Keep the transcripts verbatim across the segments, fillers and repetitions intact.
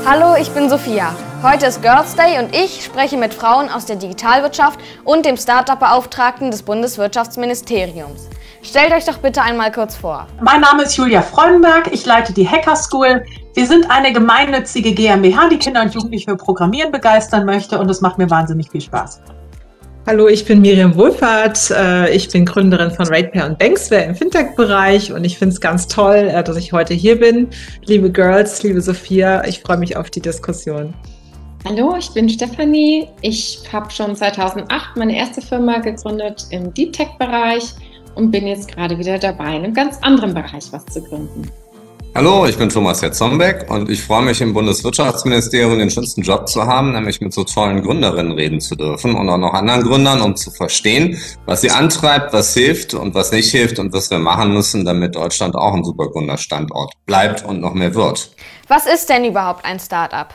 Hallo, ich bin Sophia. Heute ist Girls Day und ich spreche mit Frauen aus der Digitalwirtschaft und dem Start-up-Beauftragten des Bundeswirtschaftsministeriums. Stellt euch doch bitte einmal kurz vor. Mein Name ist Julia Freudenberg, ich leite die Hacker School. Wir sind eine gemeinnützige GmbH, die Kinder und Jugendliche für Programmieren begeistern möchte, und es macht mir wahnsinnig viel Spaß. Hallo, ich bin Miriam Wohlfahrt. Ich bin Gründerin von RatePair und Banksware im Fintech-Bereich und ich finde es ganz toll, dass ich heute hier bin. Liebe Girls, liebe Sophia, ich freue mich auf die Diskussion. Hallo, ich bin Stefanie. Ich habe schon zweitausendacht meine erste Firma gegründet im Deep Tech-Bereich und bin jetzt gerade wieder dabei, in einem ganz anderen Bereich was zu gründen. Hallo, ich bin Thomas Hetzombeck und ich freue mich, im Bundeswirtschaftsministerium den schönsten Job zu haben, nämlich mit so tollen Gründerinnen reden zu dürfen und auch noch anderen Gründern, um zu verstehen, was sie antreibt, was hilft und was nicht hilft und was wir machen müssen, damit Deutschland auch ein super Gründerstandort bleibt und noch mehr wird. Was ist denn überhaupt ein Start-up?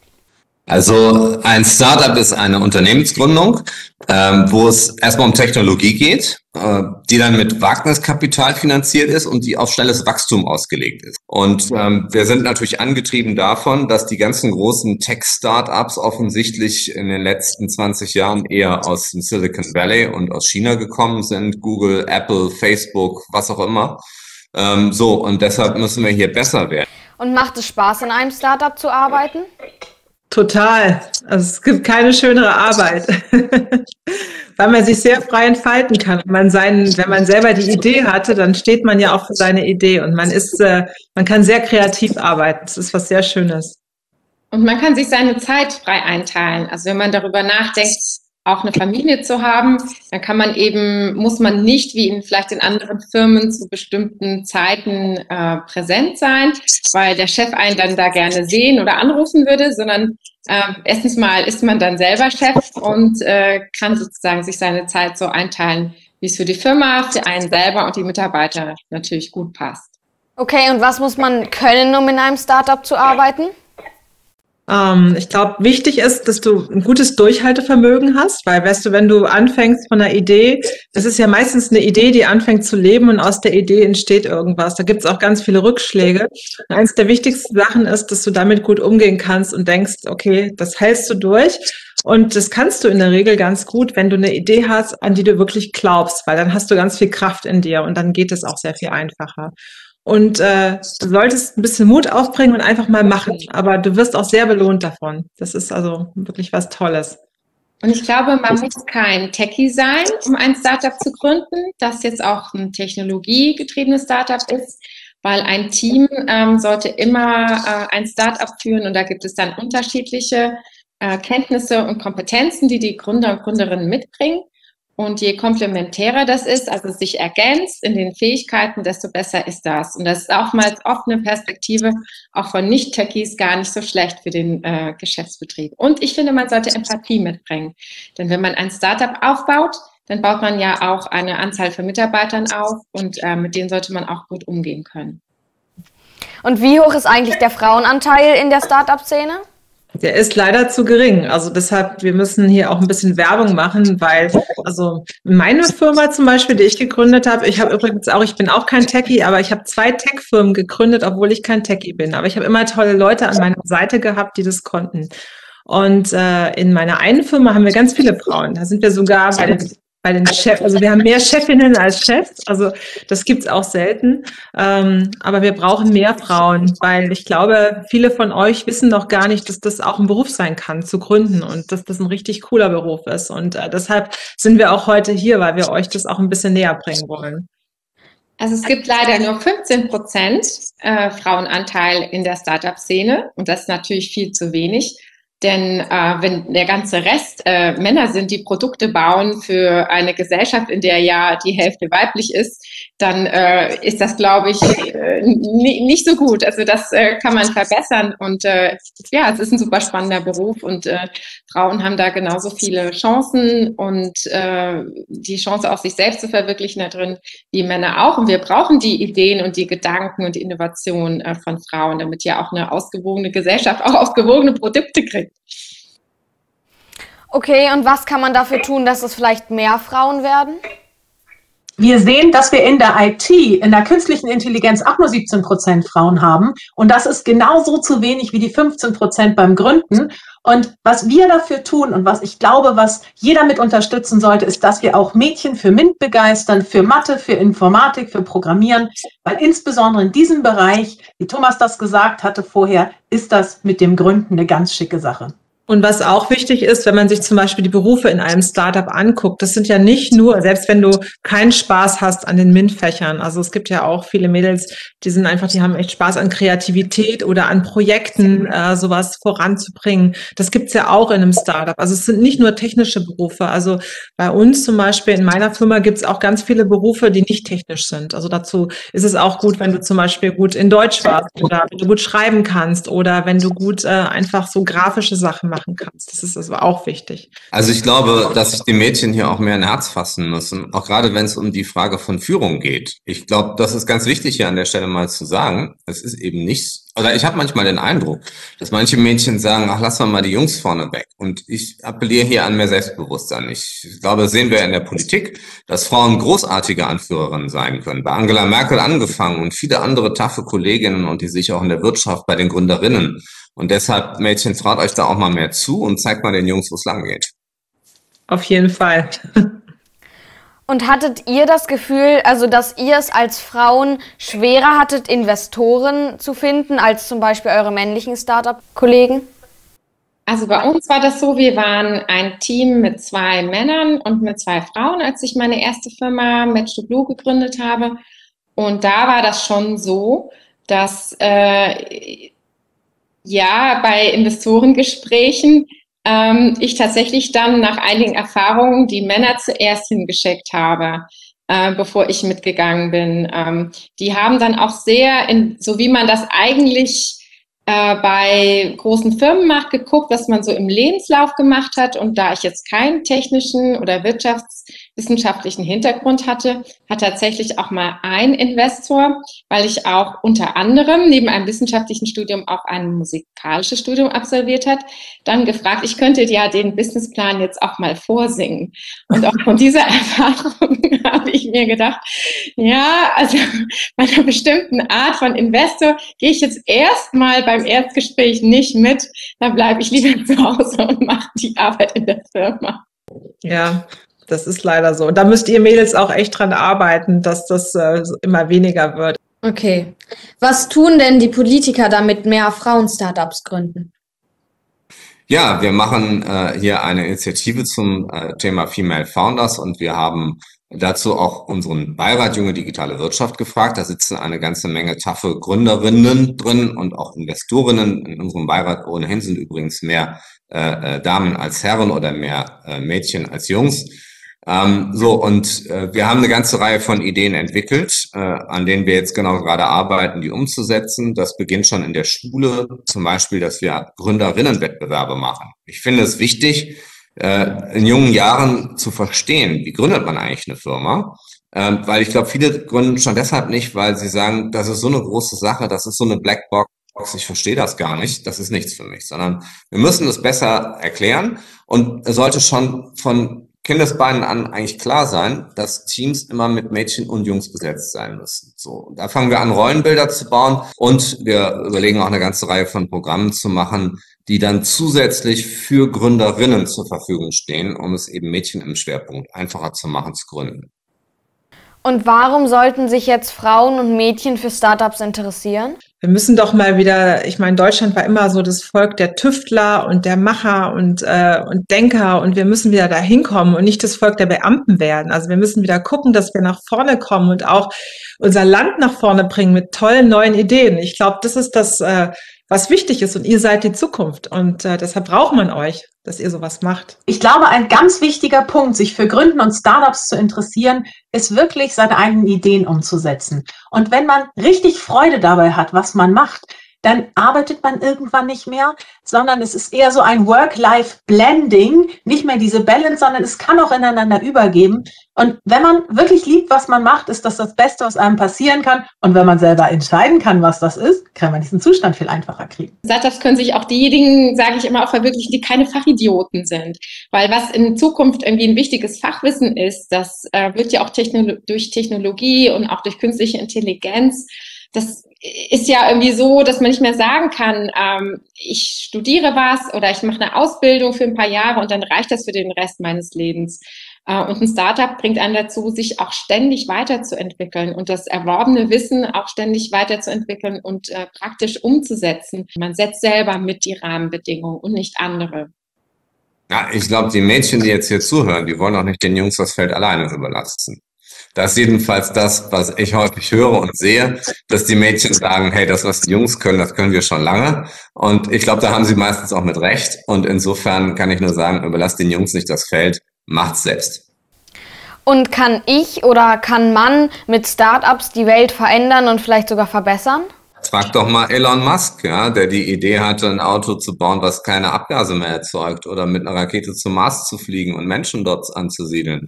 Also ein Startup ist eine Unternehmensgründung, ähm, wo es erstmal um Technologie geht, äh, die dann mit Wagniskapital finanziert ist und die auf schnelles Wachstum ausgelegt ist. Und ähm, wir sind natürlich angetrieben davon, dass die ganzen großen Tech-Startups offensichtlich in den letzten zwanzig Jahren eher aus dem Silicon Valley und aus China gekommen sind, Google, Apple, Facebook, was auch immer. Ähm, so, und deshalb müssen wir hier besser werden. Und macht es Spaß, in einem Startup zu arbeiten? Total. Also es gibt keine schönere Arbeit, weil man sich sehr frei entfalten kann. Wenn man, seinen, wenn man selber die Idee hatte, dann steht man ja auch für seine Idee und man ist, äh, man kann sehr kreativ arbeiten. Das ist was sehr Schönes. Und man kann sich seine Zeit frei einteilen. Also wenn man darüber nachdenkt, auch eine Familie zu haben, dann kann man eben, muss man nicht wie in vielleicht in anderen Firmen zu bestimmten Zeiten äh, präsent sein, weil der Chef einen dann da gerne sehen oder anrufen würde, sondern äh, erstens mal ist man dann selber Chef und äh, kann sozusagen sich seine Zeit so einteilen, wie es für die Firma, für einen selber und die Mitarbeiter natürlich gut passt. Okay, und was muss man können, um in einem Startup zu arbeiten? Ähm, ich glaube, wichtig ist, dass du ein gutes Durchhaltevermögen hast, weil, weißt du, wenn du anfängst von einer Idee, das ist ja meistens eine Idee, die anfängt zu leben und aus der Idee entsteht irgendwas. Da gibt es auch ganz viele Rückschläge. Und eins der wichtigsten Sachen ist, dass du damit gut umgehen kannst und denkst, okay, das hältst du durch. Und das kannst du in der Regel ganz gut, wenn du eine Idee hast, an die du wirklich glaubst, weil dann hast du ganz viel Kraft in dir und dann geht es auch sehr viel einfacher. Und äh, du solltest ein bisschen Mut aufbringen und einfach mal machen. Aber du wirst auch sehr belohnt davon. Das ist also wirklich was Tolles. Und ich glaube, man muss kein Techie sein, um ein Startup zu gründen, das jetzt auch ein technologiegetriebenes Startup ist, weil ein Team ähm, sollte immer äh, ein Startup führen und da gibt es dann unterschiedliche äh, Kenntnisse und Kompetenzen, die die Gründer und Gründerinnen mitbringen. Und je komplementärer das ist, also sich ergänzt in den Fähigkeiten, desto besser ist das. Und das ist auch mal oft eine Perspektive, auch von Nicht-Techies, gar nicht so schlecht für den äh, Geschäftsbetrieb. Und ich finde, man sollte Empathie mitbringen. Denn wenn man ein Startup aufbaut, dann baut man ja auch eine Anzahl von Mitarbeitern auf und äh, mit denen sollte man auch gut umgehen können. Und wie hoch ist eigentlich der Frauenanteil in der Startup-Szene? Der ist leider zu gering. Also deshalb, wir müssen hier auch ein bisschen Werbung machen, weil, also meine Firma zum Beispiel, die ich gegründet habe, ich habe übrigens auch, ich bin auch kein Techie, aber ich habe zwei Tech-Firmen gegründet, obwohl ich kein Techie bin. Aber ich habe immer tolle Leute an meiner Seite gehabt, die das konnten. Und äh, in meiner einen Firma haben wir ganz viele Frauen. Da sind wir sogar bei den Bei den Chefs, also wir haben mehr Chefinnen als Chefs, also das gibt's auch selten, ähm, aber wir brauchen mehr Frauen, weil ich glaube, viele von euch wissen noch gar nicht, dass das auch ein Beruf sein kann, zu gründen und dass das ein richtig cooler Beruf ist und äh, deshalb sind wir auch heute hier, weil wir euch das auch ein bisschen näher bringen wollen. Also es gibt leider nur fünfzehn Prozent äh, Frauenanteil in der Startup-Szene und das ist natürlich viel zu wenig. Denn äh, wenn der ganze Rest äh, Männer sind, die Produkte bauen für eine Gesellschaft, in der ja die Hälfte weiblich ist, dann äh, ist das, glaube ich, äh, nicht so gut. Also das äh, kann man verbessern. Und äh, ja, es ist ein super spannender Beruf und äh, Frauen haben da genauso viele Chancen und äh, die Chance, auch sich selbst zu verwirklichen da drin, wie Männer auch. Und wir brauchen die Ideen und die Gedanken und die Innovation äh, von Frauen, damit ja auch eine ausgewogene Gesellschaft auch ausgewogene Produkte kriegt. Okay, und was kann man dafür tun, dass es vielleicht mehr Frauen werden? Wir sehen, dass wir in der I T, in der künstlichen Intelligenz auch nur siebzehn Prozent Frauen haben. Und das ist genauso zu wenig wie die fünfzehn Prozent beim Gründen. Und was wir dafür tun und was ich glaube, was jeder mit unterstützen sollte, ist, dass wir auch Mädchen für MINT begeistern, für Mathe, für Informatik, für Programmieren, weil insbesondere in diesem Bereich, wie Thomas das gesagt hatte vorher, ist das mit dem Gründen eine ganz schicke Sache. Und was auch wichtig ist, wenn man sich zum Beispiel die Berufe in einem Startup anguckt, das sind ja nicht nur, selbst wenn du keinen Spaß hast an den MINT-Fächern, also es gibt ja auch viele Mädels, die sind einfach, die haben echt Spaß an Kreativität oder an Projekten, äh, sowas voranzubringen. Das gibt's ja auch in einem Startup. Also es sind nicht nur technische Berufe. Also bei uns zum Beispiel in meiner Firma gibt's auch ganz viele Berufe, die nicht technisch sind. Also dazu ist es auch gut, wenn du zum Beispiel gut in Deutsch warst oder wenn du gut schreiben kannst oder wenn du gut äh, einfach so grafische Sachen machst. Kannst. Das ist also auch wichtig. Also ich glaube, dass sich die Mädchen hier auch mehr ein Herz fassen müssen, auch gerade wenn es um die Frage von Führung geht. Ich glaube, das ist ganz wichtig hier an der Stelle mal zu sagen. Es ist eben nicht, oder ich habe manchmal den Eindruck, dass manche Mädchen sagen, ach, lass mal die Jungs vorne weg. Und ich appelliere hier an mehr Selbstbewusstsein. Ich glaube, das sehen wir in der Politik, dass Frauen großartige Anführerinnen sein können. Bei Angela Merkel angefangen und viele andere taffe Kolleginnen und die sich auch in der Wirtschaft bei den Gründerinnen. Und deshalb, Mädchen, traut euch da auch mal mehr zu und zeigt mal den Jungs, wo es lang geht. Auf jeden Fall. Und hattet ihr das Gefühl, also dass ihr es als Frauen schwerer hattet, Investoren zu finden, als zum Beispiel eure männlichen Startup-Kollegen? Also bei uns war das so, wir waren ein Team mit zwei Männern und mit zwei Frauen, als ich meine erste Firma Match to Blue gegründet habe. Und da war das schon so, dass äh, ja bei Investorengesprächen ähm, ich tatsächlich dann nach einigen Erfahrungen die Männer zuerst hingeschickt habe, äh, bevor ich mitgegangen bin. Ähm, die haben dann auch sehr, in, so wie man das eigentlich äh, bei großen Firmen macht, geguckt, was man so im Lebenslauf gemacht hat. Und da ich jetzt keinen technischen oder wirtschaftswissenschaftlichen Hintergrund hatte, hat tatsächlich auch mal ein Investor, weil ich auch unter anderem neben einem wissenschaftlichen Studium auch ein musikalisches Studium absolviert hat, dann gefragt, ich könnte ja den Businessplan jetzt auch mal vorsingen. Und auch von dieser Erfahrung habe ich mir gedacht, ja, also bei einer bestimmten Art von Investor gehe ich jetzt erstmal beim Erstgespräch nicht mit, dann bleibe ich lieber zu Hause und mache die Arbeit in der Firma. Ja, das ist leider so. Und da müsst ihr Mädels auch echt dran arbeiten, dass das äh, immer weniger wird. Okay. Was tun denn die Politiker, damit mehr Frauen-Startups gründen? Ja, wir machen äh, hier eine Initiative zum äh, Thema Female Founders und wir haben dazu auch unseren Beirat Junge Digitale Wirtschaft gefragt. Da sitzen eine ganze Menge taffe Gründerinnen drin und auch Investorinnen. In unserem Beirat ohnehin sind übrigens mehr äh, äh, Damen als Herren oder mehr äh, Mädchen als Jungs. Ähm, so, und äh, wir haben eine ganze Reihe von Ideen entwickelt, äh, an denen wir jetzt genau gerade arbeiten, die umzusetzen. Das beginnt schon in der Schule, zum Beispiel, dass wir Gründerinnenwettbewerbe machen. Ich finde es wichtig, äh, in jungen Jahren zu verstehen, wie gründet man eigentlich eine Firma, äh, weil ich glaube, viele gründen schon deshalb nicht, weil sie sagen, das ist so eine große Sache, das ist so eine Blackbox, ich verstehe das gar nicht, das ist nichts für mich, sondern wir müssen es besser erklären und es sollte schon von Kindesbeinen an eigentlich klar sein, dass Teams immer mit Mädchen und Jungs besetzt sein müssen. So, da fangen wir an, Rollenbilder zu bauen und wir überlegen auch eine ganze Reihe von Programmen zu machen, die dann zusätzlich für Gründerinnen zur Verfügung stehen, um es eben Mädchen im Schwerpunkt einfacher zu machen, zu gründen. Und warum sollten sich jetzt Frauen und Mädchen für Startups interessieren? Wir müssen doch mal wieder, ich meine, Deutschland war immer so das Volk der Tüftler und der Macher und, äh, und Denker und wir müssen wieder da hinkommen und nicht das Volk der Beamten werden. Also wir müssen wieder gucken, dass wir nach vorne kommen und auch unser Land nach vorne bringen mit tollen neuen Ideen. Ich glaube, das ist das, äh, was wichtig ist und ihr seid die Zukunft und äh, deshalb braucht man euch, dass ihr sowas macht. Ich glaube, ein ganz wichtiger Punkt, sich für Gründen und Startups zu interessieren, ist wirklich seine eigenen Ideen umzusetzen. Und wenn man richtig Freude dabei hat, was man macht, dann arbeitet man irgendwann nicht mehr, sondern es ist eher so ein Work-Life-Blending, nicht mehr diese Balance, sondern es kann auch ineinander übergeben. Und wenn man wirklich liebt, was man macht, ist das das Beste, was einem passieren kann. Und wenn man selber entscheiden kann, was das ist, kann man diesen Zustand viel einfacher kriegen. Startups können sich auch diejenigen, sage ich immer, auch verwirklichen, die keine Fachidioten sind. Weil was in Zukunft irgendwie ein wichtiges Fachwissen ist, das äh, wird ja auch Techno- durch Technologie und auch durch künstliche Intelligenz, das ist ja irgendwie so, dass man nicht mehr sagen kann, ähm, ich studiere was oder ich mache eine Ausbildung für ein paar Jahre und dann reicht das für den Rest meines Lebens. Äh, und ein Startup bringt einen dazu, sich auch ständig weiterzuentwickeln und das erworbene Wissen auch ständig weiterzuentwickeln und äh, praktisch umzusetzen. Man setzt selber mit die Rahmenbedingungen und nicht andere. Ja, ich glaube, die Mädchen, die jetzt hier zuhören, die wollen auch nicht den Jungs das Feld alleine überlassen. Das ist jedenfalls das, was ich häufig höre und sehe, dass die Mädchen sagen, hey, das, was die Jungs können, das können wir schon lange. Und ich glaube, da haben sie meistens auch mit recht. Und insofern kann ich nur sagen, überlasst den Jungs nicht das Feld, macht's selbst. Und kann ich oder kann man mit Startups die Welt verändern und vielleicht sogar verbessern? Frag doch mal Elon Musk, ja, der die Idee hatte, ein Auto zu bauen, was keine Abgase mehr erzeugt, oder mit einer Rakete zum Mars zu fliegen und Menschen dort anzusiedeln.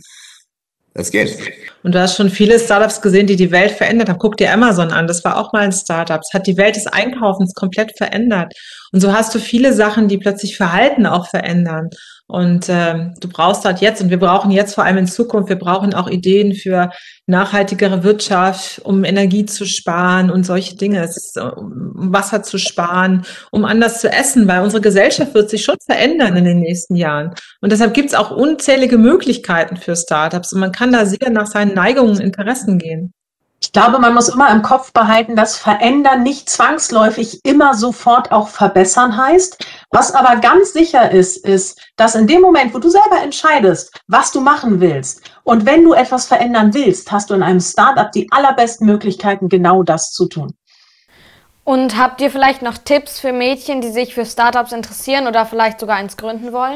Das geht. Und du hast schon viele Startups gesehen, die die Welt verändert haben. Guck dir Amazon an, das war auch mal ein Startup. Es hat die Welt des Einkaufens komplett verändert. Und so hast du viele Sachen, die plötzlich Verhalten auch verändern. Und ähm, du brauchst halt jetzt, und wir brauchen jetzt vor allem in Zukunft, wir brauchen auch Ideen für nachhaltigere Wirtschaft, um Energie zu sparen und solche Dinge, es ist, um Wasser zu sparen, um anders zu essen, weil unsere Gesellschaft wird sich schon verändern in den nächsten Jahren. Und deshalb gibt es auch unzählige Möglichkeiten für Startups und man kann da sehr nach seinen Neigungen und Interessen gehen. Ich glaube, man muss immer im Kopf behalten, dass verändern nicht zwangsläufig immer sofort auch verbessern heißt. Was aber ganz sicher ist, ist, dass in dem Moment, wo du selber entscheidest, was du machen willst, und wenn du etwas verändern willst, hast du in einem Startup die allerbesten Möglichkeiten, genau das zu tun. Und habt ihr vielleicht noch Tipps für Mädchen, die sich für Startups interessieren oder vielleicht sogar eins gründen wollen?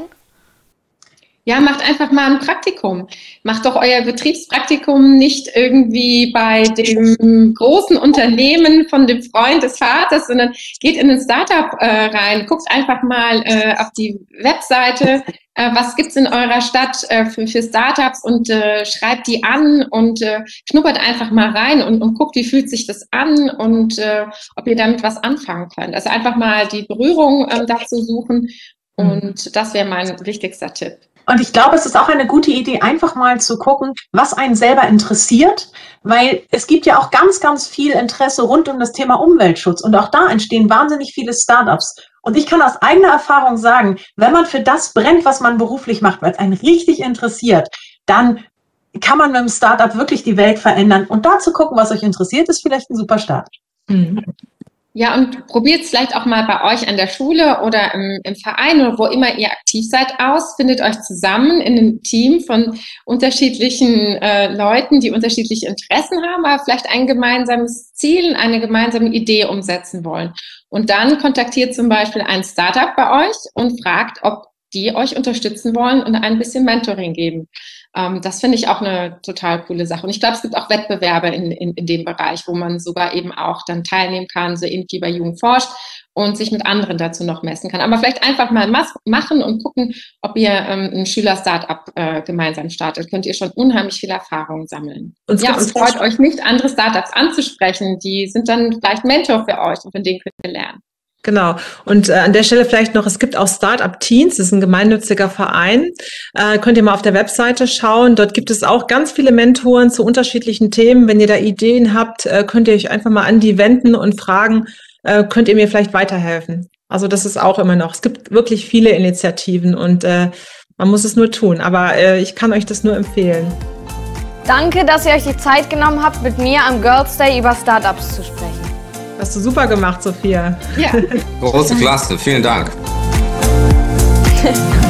Ja, macht einfach mal ein Praktikum. Macht doch euer Betriebspraktikum nicht irgendwie bei dem großen Unternehmen von dem Freund des Vaters, sondern geht in ein Startup äh, rein. Guckt einfach mal äh, auf die Webseite, äh, was gibt's in eurer Stadt äh, für, für Startups und äh, schreibt die an und äh, schnuppert einfach mal rein und, und guckt, wie fühlt sich das an und äh, ob ihr damit was anfangen könnt. Also einfach mal die Berührung äh, dazu suchen und das wäre mein wichtigster Tipp. Und ich glaube, es ist auch eine gute Idee, einfach mal zu gucken, was einen selber interessiert, weil es gibt ja auch ganz, ganz viel Interesse rund um das Thema Umweltschutz und auch da entstehen wahnsinnig viele Startups. Und ich kann aus eigener Erfahrung sagen, wenn man für das brennt, was man beruflich macht, weil es einen richtig interessiert, dann kann man mit einem Startup wirklich die Welt verändern. Und da zu gucken, was euch interessiert, ist vielleicht ein super Start. Mhm. Ja, und probiert es vielleicht auch mal bei euch an der Schule oder im, im Verein oder wo immer ihr aktiv seid aus. Findet euch zusammen in einem Team von unterschiedlichen äh, Leuten, die unterschiedliche Interessen haben, aber vielleicht ein gemeinsames Ziel, eine gemeinsame Idee umsetzen wollen. Und dann kontaktiert zum Beispiel ein Startup bei euch und fragt, ob die euch unterstützen wollen und ein bisschen Mentoring geben. Ähm, das finde ich auch eine total coole Sache. Und ich glaube, es gibt auch Wettbewerbe in, in, in dem Bereich, wo man sogar eben auch dann teilnehmen kann, so ähnlich wie bei Jugend forscht und sich mit anderen dazu noch messen kann. Aber vielleicht einfach mal machen und gucken, ob ihr ähm, ein Schüler-Startup äh, gemeinsam startet. Könnt ihr schon unheimlich viel Erfahrung sammeln. Und ja, und freut euch nicht, andere Startups anzusprechen. Die sind dann vielleicht Mentor für euch und von denen könnt ihr lernen. Genau. Und äh, an der Stelle vielleicht noch, es gibt auch Startup Teens, das ist ein gemeinnütziger Verein. Äh, könnt ihr mal auf der Webseite schauen. Dort gibt es auch ganz viele Mentoren zu unterschiedlichen Themen. Wenn ihr da Ideen habt, äh, könnt ihr euch einfach mal an die wenden und fragen, äh, könnt ihr mir vielleicht weiterhelfen? Also das ist auch immer noch. Es gibt wirklich viele Initiativen und äh, man muss es nur tun. Aber äh, ich kann euch das nur empfehlen. Danke, dass ihr euch die Zeit genommen habt, mit mir am Girls Day über Startups zu sprechen. Hast du super gemacht, Sophia. Ja. Große Klasse, vielen Dank.